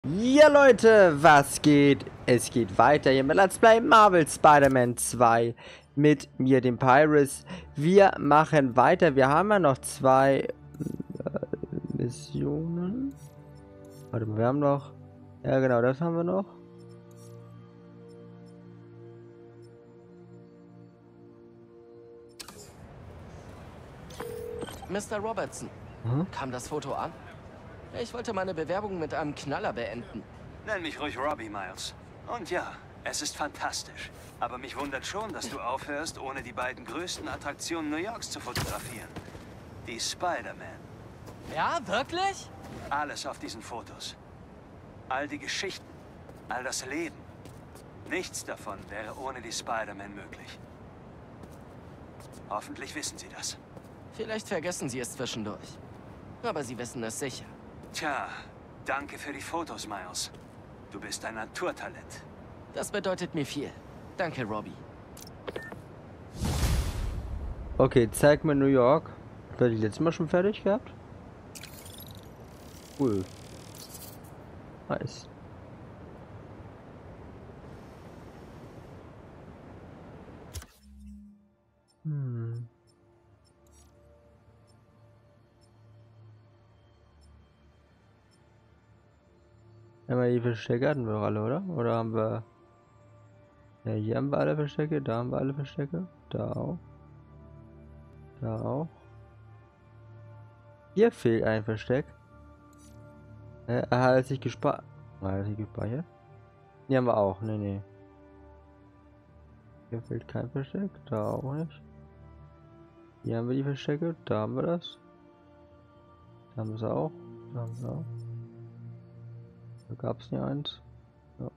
Ja Leute, was geht? Es geht weiter hier mit Let's Play Marvel Spider-Man 2 mit mir, dem Pyrus. Wir machen weiter. Wir haben ja noch zwei Missionen. Warte mal, wir haben noch... Ja genau, das haben wir noch. Mr. Robertson, kam das Foto an? Ich wollte meine Bewerbung mit einem Knaller beenden. Nenn mich ruhig Robbie, Miles. Und ja, es ist fantastisch. Aber mich wundert schon, dass du aufhörst, ohne die beiden größten Attraktionen New Yorks zu fotografieren. Die Spider-Man. Ja, wirklich? Alles auf diesen Fotos. All die Geschichten, all das Leben. Nichts davon wäre ohne die Spider-Man möglich. Hoffentlich wissen Sie das. Vielleicht vergessen Sie es zwischendurch. Aber Sie wissen es sicher. Tja, danke für die Fotos, Miles. Du bist ein Naturtalent. Das bedeutet mir viel. Danke, Robbie. Okay, zeig mir New York. War die letztes Mal schon fertig gehabt? Cool. Nice. Aber die Verstecke hatten wir doch alle, oder? Oder haben wir... Ja, hier haben wir alle Verstecke, da haben wir alle Verstecke. Da auch. Da auch. Hier fehlt ein Versteck. Er hat sich gespeichert. Hat er sich gespeichert? Hier haben wir auch. Nee, nee. Hier fehlt kein Versteck. Da auch nicht. Hier haben wir die Verstecke. Da haben wir das. Da haben wir es auch. Da haben wir es auch. Da gab es nie eins. Ja.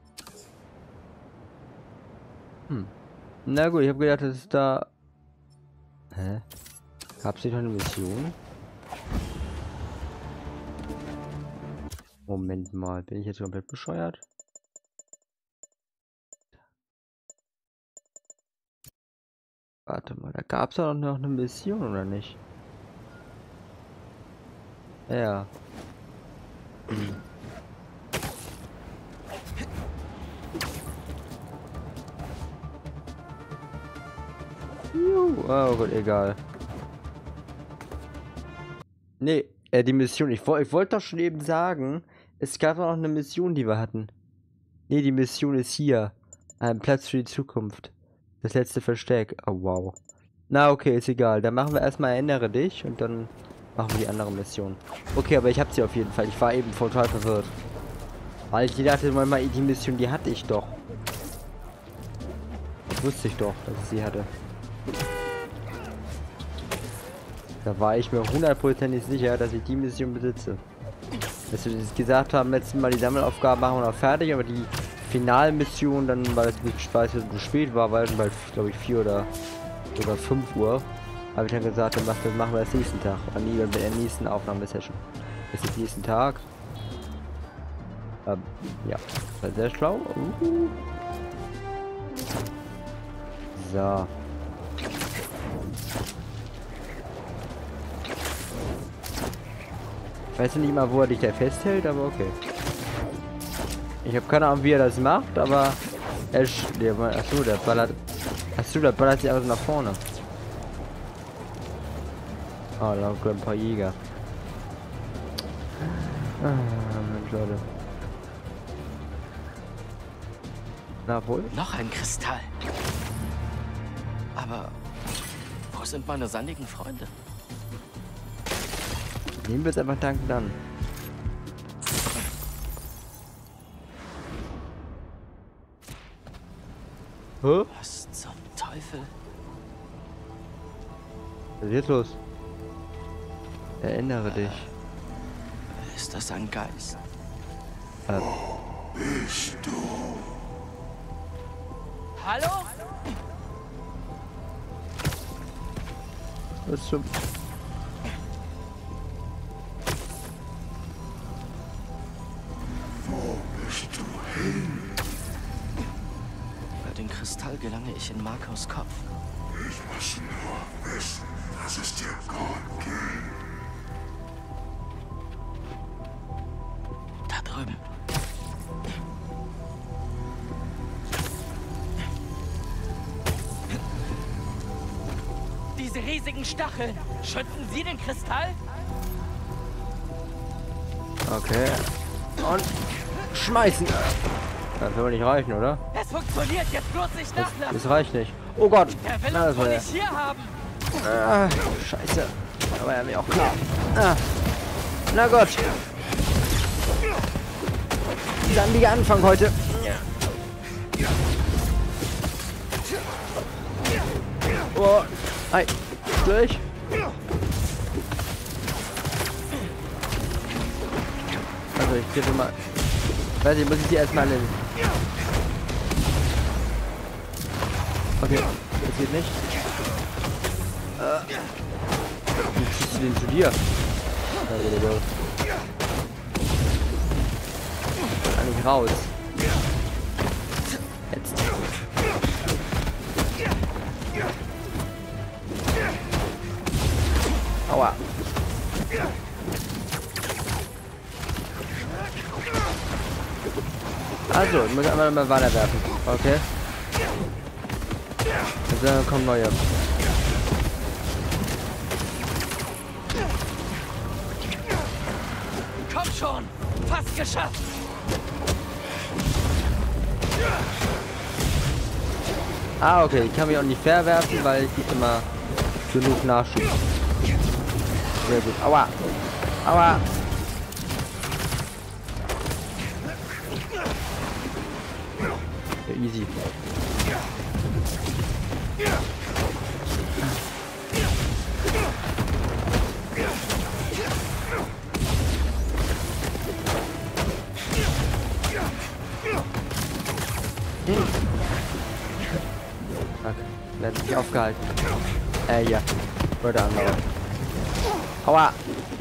Na gut, ich habe gedacht, das ist da... Hä? Gab es nicht noch eine Mission? Moment mal, bin ich jetzt komplett bescheuert? Warte mal, da gab es doch noch eine Mission, oder nicht? Ja. Oh Gott, egal. Nee, die Mission. Ich wollte doch schon eben sagen, es gab noch eine Mission, die wir hatten. Nee, die Mission ist hier. Ein Platz für die Zukunft. Das letzte Versteck. Oh, wow. Na, okay, ist egal. Dann machen wir erstmal Erinnere dich und dann machen wir die andere Mission. Okay, aber ich habe sie auf jeden Fall. Ich war eben total verwirrt. Weil ich dachte manchmal, die Mission, die hatte ich doch. Das wusste ich doch, dass ich sie hatte. Da war ich mir hundertprozentig sicher, dass ich die Mission besitze. Dass wir gesagt haben, letztes Mal die Sammelaufgaben machen wir noch fertig, aber die Finalmission dann, weil es zu spät war, weil es bald, glaube ich, 4 oder 5 Uhr, habe ich dann gesagt, dann machen wir das nächsten Tag. Oder nie, mit der nächsten Aufnahmesession. Das ist nächsten Tag. Ja, war sehr schlau. So. Ich weiß nicht mal, wo er dich da festhält, aber okay. Ich habe keine Ahnung, wie er das macht, aber achso, der ballert. Achso, der ballert sich einfach nach vorne. Oh, da kommen ein paar Jäger. Mensch, Leute. Na wohl? Noch ein Kristall. Aber wo sind meine sandigen Freunde? Nehmen wir es einfach dankend an. Hä? Was zum Teufel? Was ist jetzt los? Erinnere dich. Ist das ein Geist? Bist du? Hallo? Was zum... Wo bist du hin? Über den Kristall gelange ich in Marcos Kopf. Ich muss nur wissen, dass es dir gut geht. Da drüben. diese riesigen Stacheln. Schützen sie den Kristall? Okay. Und schmeißen. Das will nicht reichen, oder? Es funktioniert, jetzt bloß nicht nachlassen. Das reicht nicht. Oh Gott. Er will Na, uns das war wohl der. nicht hier haben. Ah, scheiße. Aber ja mir auch klar. Ah. Na Gott. Sandiger Anfang heute. Oh. Ei. Durch. Also ich tippe mal. Weiß ich, muss ich die erstmal nehmen. Okay, das geht nicht. Wie ziehst du den zu dir? Eigentlich raus. Jetzt. Aua. Also, ich muss einfach mal weiter werfen. Okay. Und dann kommen neue. Komm schon! Fast geschafft! Ah, okay. Ich kann mich auch nicht verwerfen, weil ich gibt immer genug Nachschub. Sehr gut. Aua. Aua. Ja, easy. Okay, werden nicht aufgehalten. Ja. Oder der andere. Aua!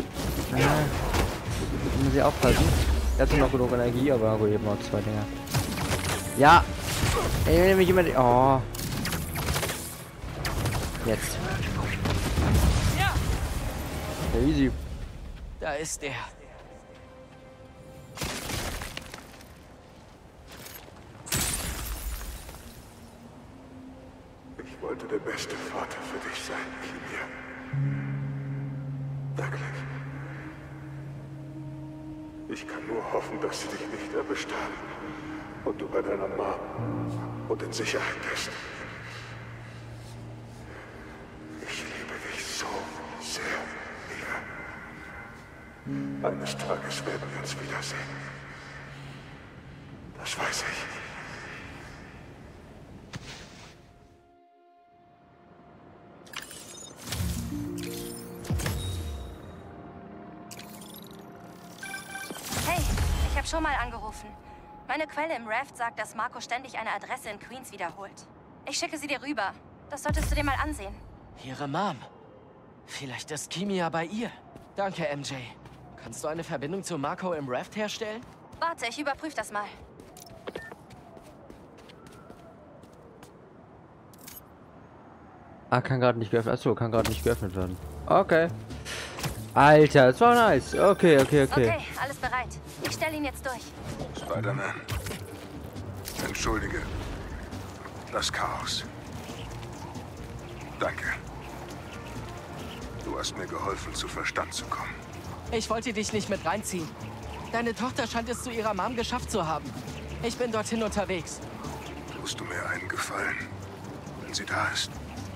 Muss ich aufpassen. Jetzt noch genug Energie, aber gut, eben noch 2 Dinger. Ja! Ich will nämlich immer die. Oh. Jetzt. Ja! Ja, easy. Da ist er. Ich wollte der beste Vater für dich sein, Kimia. Wirklich. Ich kann nur hoffen, dass sie dich nicht erwischt haben und du bei deiner Mom und in Sicherheit bist. Ich liebe dich so sehr, Mia. Eines Tages werden wir uns wiedersehen. Das weiß ich. Ich habe schon mal angerufen. Meine Quelle im Raft sagt, dass Marco ständig eine Adresse in Queens wiederholt. Ich schicke sie dir rüber. Das solltest du dir mal ansehen. Ihre Mom. Vielleicht ist Kimia bei ihr. Danke, MJ. Kannst du eine Verbindung zu Marco im Raft herstellen? Warte, ich überprüfe das mal. Ah, kann gerade nicht geöffnet. Achso, kann gerade nicht geöffnet werden. Okay. Alter, das war nice. Okay. Okay, alles bereit. Ich stelle ihn jetzt durch. Spider-Man. Entschuldige. Das Chaos. Danke. Du hast mir geholfen, zu Verstand zu kommen. Ich wollte dich nicht mit reinziehen. Deine Tochter scheint es zu ihrer Mom geschafft zu haben. Ich bin dorthin unterwegs. Tust du mir einen Gefallen, wenn sie da ist?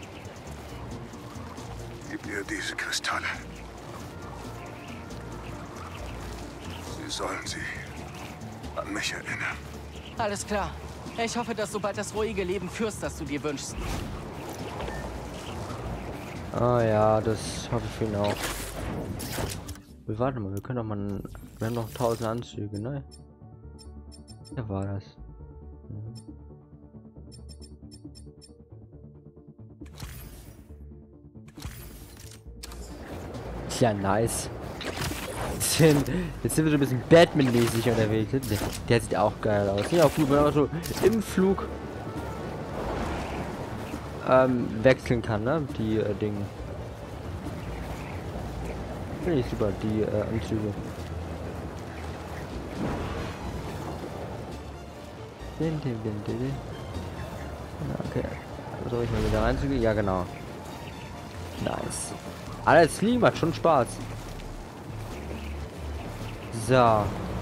Gib ihr diese Kristalle. Sie sollen sie an mich erinnern. Alles klar. Ich hoffe, dass du bald das ruhige Leben führst, das du dir wünschst. Ah ja, das hoffe ich für ihn auch. Warte mal, wir können doch mal... Wir haben noch 1000 Anzüge, ne? Ja, war das. Ja, nice. Jetzt sind wir so ein bisschen Batman-mäßig unterwegs. Der sieht auch geil aus. Ja, auch gut, wenn man auch so im Flug wechseln kann, ne? Die Dinge. Finde ich super, die Anzüge. Okay. Soll ich mal wieder reinzugehen? Ja, genau. Nice. Alles fliegen macht schon Spaß. So.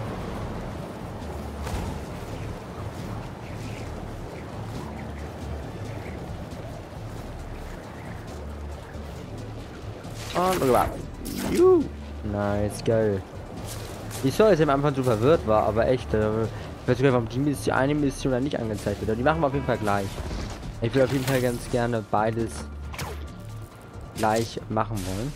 Und rüber. Juhu. Nice, geil. Ich soll, dass ich am Anfang so verwirrt war, aber echt, ich weiß nicht, warum die eine Mission dann nicht angezeigt wird. Aber die machen wir auf jeden Fall gleich. Ich will auf jeden Fall ganz gerne beides gleich machen wollen.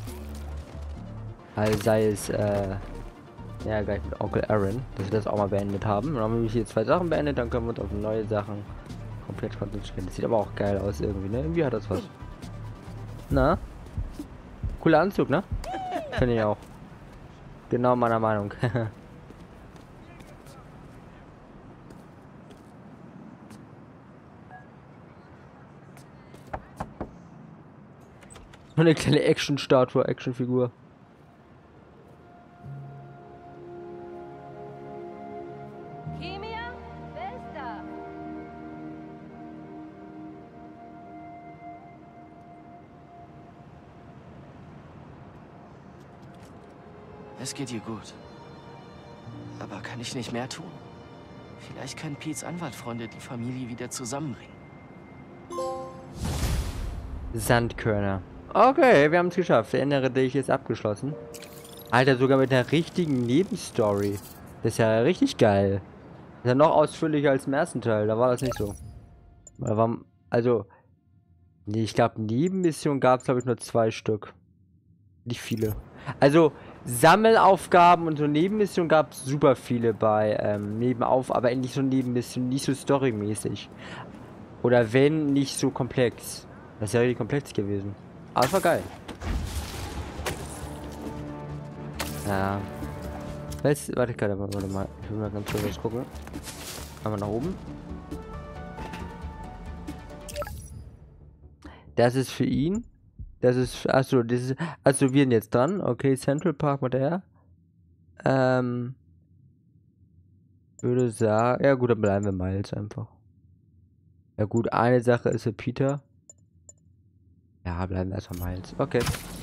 Also sei es, ja, gleich mit Onkel Aaron, dass wir das auch mal beendet haben. Und dann haben wir hier 2 Sachen beendet, dann können wir uns auf neue Sachen komplett konzentrieren. Das sieht aber auch geil aus irgendwie, ne? Irgendwie hat das was. Na? Cooler Anzug, ne? Finde ich auch. Genau meiner Meinung. Eine kleine Action-Statue, Actionfigur. Kimia? Wer ist da? Es geht ihr gut. Aber kann ich nicht mehr tun? Vielleicht können Pete's Anwaltfreunde die Familie wieder zusammenbringen. Sandkörner. Okay, wir haben es geschafft. Der innere Dich ist abgeschlossen. Alter, sogar mit einer richtigen Nebenstory. Das ist ja richtig geil. Das ist ja noch ausführlicher als im ersten Teil. Da war das nicht so. Also, nee, ich glaube, Nebenmissionen gab es, glaube ich, nur 2 Stück. Nicht viele. Also, Sammelaufgaben und so Nebenmissionen gab es super viele bei aber nicht so Nebenmissionen, nicht so storymäßig. Oder wenn, nicht so komplex. Das ist ja richtig komplex gewesen. Aber es war geil. Ja. Jetzt, warte mal. Ich will mal ganz kurz gucken. Einmal nach oben. Das ist für ihn. Das ist für, achso, das ist, also wir sind jetzt dran. Okay, Central Park mit der. Würde sagen, ja gut, dann bleiben wir mal jetzt einfach. Ja gut, eine Sache ist für Peter. Ja, bleiben wir erstmal mal jetzt. Okay.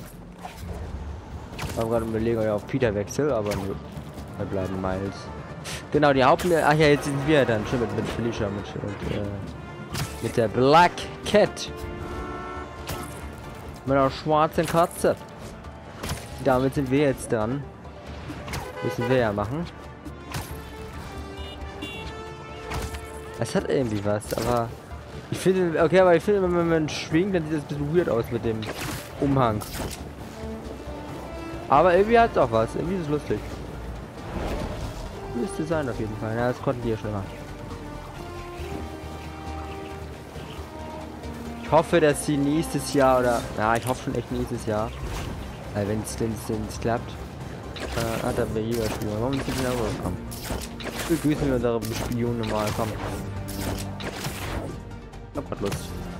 Ich habe gerade überlegen, ob ich auf Peter wechsel, aber nö. Wir bleiben Miles. Genau, die Haupt... Ach ja, jetzt sind wir dann schon mit Felicia, mit der Black Cat. Mit einer schwarzen Katze. Damit sind wir jetzt dran. Müssen wir ja machen. Es hat irgendwie was, aber... Ich finde, okay, aber ich finde, wenn man schwingt, dann sieht das ein bisschen weird aus mit dem Umhang. Aber irgendwie hat es auch was. Irgendwie ist es lustig. Müsste sein auf jeden Fall. Ja, das konnten die ja schon mal. Ich hoffe, dass sie nächstes Jahr oder... Ja, ich hoffe schon echt nächstes Jahr. Weil wenn es klappt. Hat er hier Spiel. Warum ist nicht wieder rübergekommen? Begrüßen wir unsere Spione mal. Komm. Ich hab grad Lust.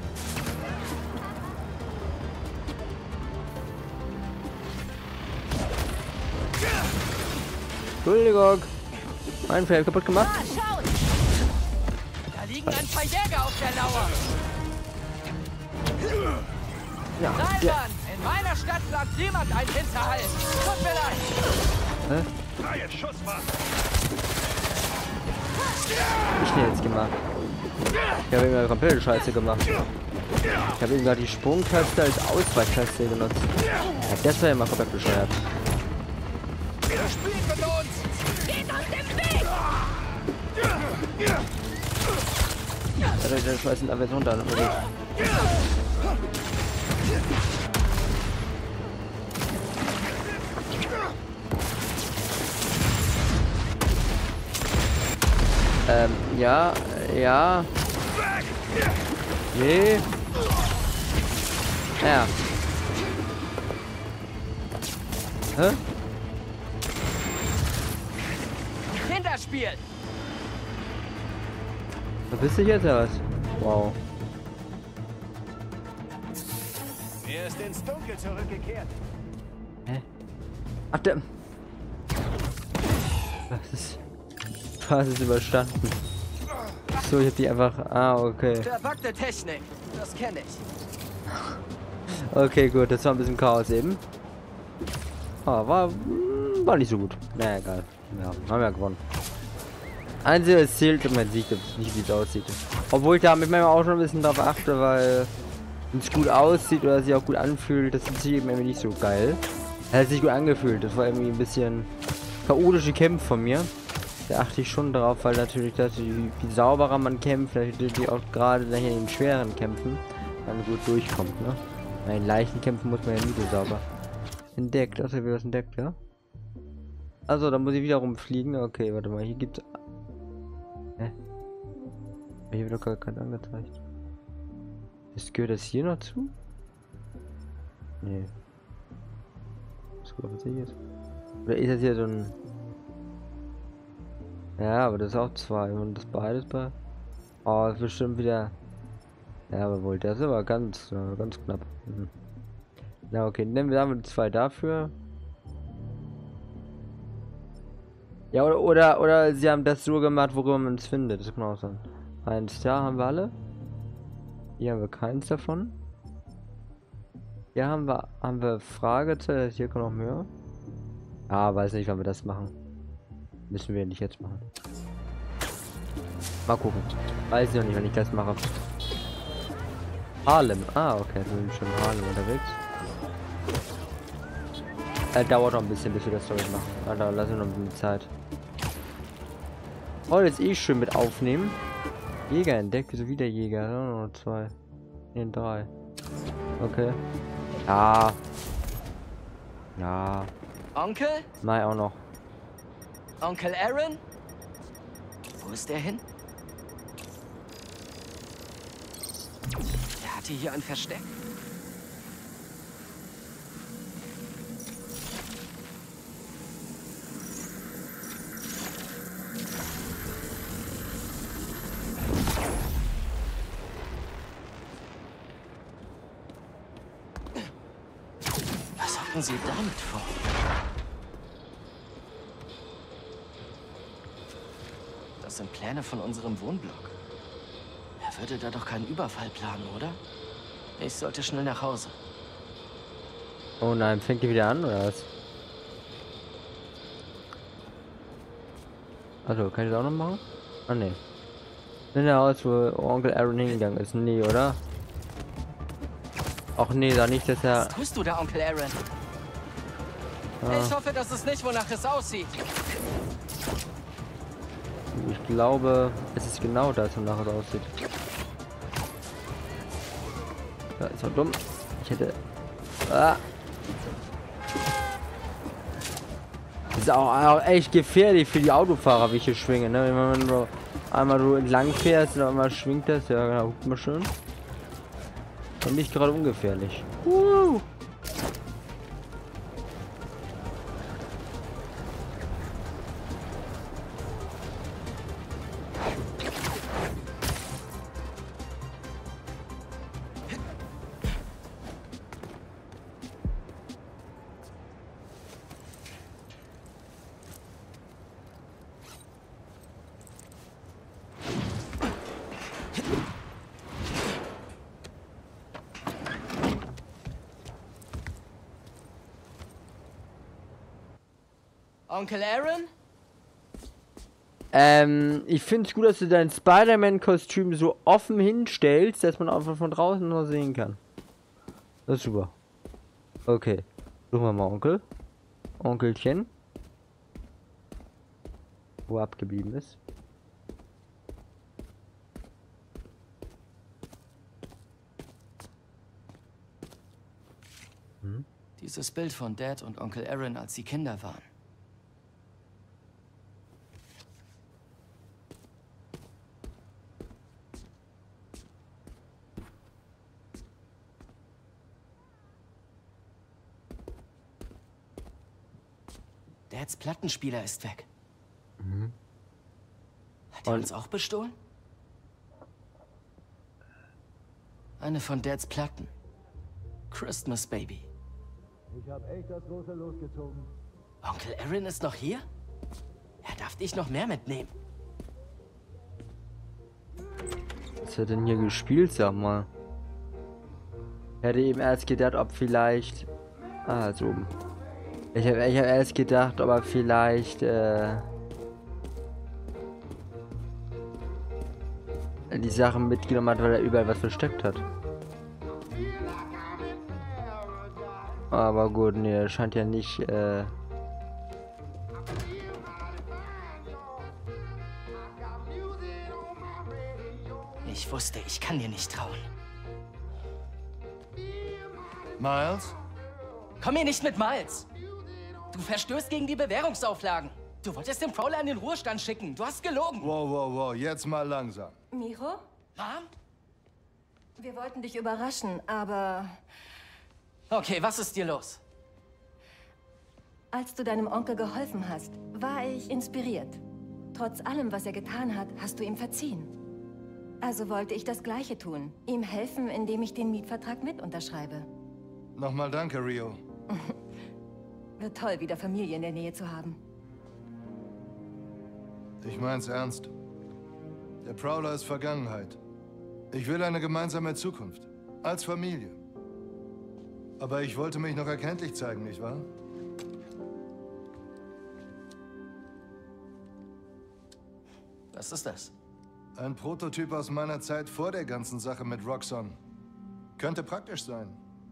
Entschuldigung. Mein Feld kaputt gemacht. Ah, schaut! Da liegen ein paar Jäger auf der Lauer. Ja. Nein, Ja. Mann! In meiner Stadt plant niemand einen Hinterhalt. Tut mir leid. Hä? Freie Schusswaffen! Ich hab jetzt gemacht. Ich habe immer komplette Scheiße gemacht. Ich habe eben gerade die Sprungtaste als Ausweichtaste genutzt. Ja, das war ja mal komplett bescheuert. Er spielt mit uns! Geht aus dem Weg! Der schmeißen da jetzt runter. Ja, ja. Nee. Ja. Hä? Kinderspiel! Da bist du jetzt oder was? Wow. Er ist ins Dunkel zurückgekehrt. Hä? Ach, der... Was ist überstanden? So, ich hab die einfach... Ah, okay. Verpackte Technik, das kenne ich. Okay, gut, das war ein bisschen Chaos eben. Ah, war nicht so gut. Naja, egal. Ja, haben wir ja gewonnen. Einzige, es zählt und man sieht nicht, wie es aussieht. Obwohl ich da mit meinem auch schon ein bisschen drauf achte, weil wenn es gut aussieht oder sich auch gut anfühlt, das ist eben irgendwie nicht so geil. Es hat sich gut angefühlt. Das war irgendwie ein bisschen chaotische Kämpfe von mir. Da achte ich schon drauf, weil natürlich, dass wie sauberer man kämpft, natürlich auch gerade in den schweren Kämpfen dann gut durchkommt, ne? Bei den leichten Kämpfen muss man ja nie so sauber. Entdeckt, also wir was entdeckt, ja? Also, da muss ich wieder rumfliegen. Okay, warte mal, hier gibt's. Hier wird doch gar kein angezeigt. Gehört das hier noch zu? Nee. Was ist hier? Oder ist das hier so ein. Ja, aber das ist auch 2 und das beides bei. Oh, das ist bestimmt wieder. Ja, aber wohl, das ist aber ganz knapp. Mhm. Na okay, nehmen wir damit 2 dafür. Ja, oder sie haben das so gemacht, worüber man es findet. Das kann auch sein. 1 da haben wir alle. Hier haben wir keins davon. Hier haben wir Fragezeichen. Hier kommt noch mehr. Ah, weiß nicht, wann wir das machen. Müssen wir nicht jetzt machen. Mal gucken. Weiß ich noch nicht, wenn ich das mache. Harlem. Ah, okay. Wir sind schon in Harlem unterwegs. Dauert noch ein bisschen, bis wir das Story machen. Alter, lassen wir noch ein bisschen Zeit. Oh, jetzt eh schön mit aufnehmen. Jäger entdeckt. Wieso wieder Jäger? Noch 2. Ne, 3. Okay. Ja. Ja. Onkel? Nein, auch noch. Onkel Aaron? Wo ist der hin? Der hatte hier ein Versteck. Was hatten Sie damit vor? Das sind Pläne von unserem Wohnblock. Er würde da doch keinen Überfall planen, oder? Ich sollte schnell nach Hause. Oh nein, fängt die wieder an, oder was? Also, kann ich das auch noch machen? Ah, ne. In der Haus, wo Onkel Aaron hingegangen ist. Nee, oder? Ach nee, da nicht, dass er... Was tust du da, Onkel Aaron? Ah, Ich hoffe, das ist nicht, wonach es aussieht. ich glaube, es ist genau das, wonach es aussieht. Ja, ist doch dumm. Ich hätte... Ah. Das ist auch echt gefährlich für die Autofahrer, wie ich hier schwinge, ne? Wenn man so einmal so entlang fährst und einmal schwingt das, ja genau, guck mal schön. Und nicht gerade ungefährlich. Onkel Aaron? Ich finde es gut, dass du dein Spider-Man-Kostüm so offen hinstellst, dass man einfach von draußen noch sehen kann. Das ist super. Okay. Suchen wir mal Onkel. Onkelchen. Wo er abgeblieben ist. Dieses Bild von Dad und Onkel Aaron, als sie Kinder waren. Dads Plattenspieler ist weg. Hat er uns auch bestohlen? Eine von Dads Platten. Christmas Baby. Ich habe echt das große losgezogen. Onkel Aaron ist noch hier? Er darf dich noch mehr mitnehmen. Was hat denn hier gespielt, sag mal? hätte eben erst gedacht, ob vielleicht... Ah, so. Ich hab erst gedacht, ob er vielleicht, die Sachen mitgenommen hat, weil er überall was versteckt hat. Aber gut, nee, er scheint ja nicht, Ich wusste, ich kann dir nicht trauen. Miles? Komm hier nicht mit Miles! Du verstößt gegen die Bewährungsauflagen. Du wolltest den Prowler in den Ruhestand schicken. Du hast gelogen. Wow, wow, wow, jetzt mal langsam. Miro? Mom? Wir wollten dich überraschen, aber Okay, was ist dir los? als du deinem Onkel geholfen hast, war ich inspiriert. Trotz allem, was er getan hat, hast du ihm verziehen. Also wollte ich das Gleiche tun. Ihm helfen, indem ich den Mietvertrag mit unterschreibe. Nochmal danke, Rio. Wird toll, wieder Familie in der Nähe zu haben. Ich mein's ernst. Der Prowler ist Vergangenheit. Ich will eine gemeinsame Zukunft. Als Familie. Aber ich wollte mich noch erkenntlich zeigen, nicht wahr? Was ist das? Ein Prototyp aus meiner Zeit vor der ganzen Sache mit Roxxon. Könnte praktisch sein.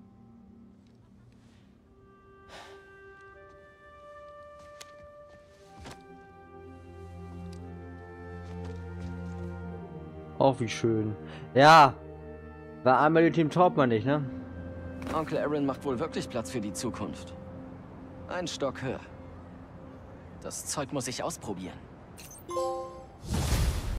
auch wie schön. Ja, war einmal Team Trautmann nicht, ne? Onkel Aaron macht wohl wirklich Platz für die Zukunft. Ein Stock höher. Das Zeug muss ich ausprobieren.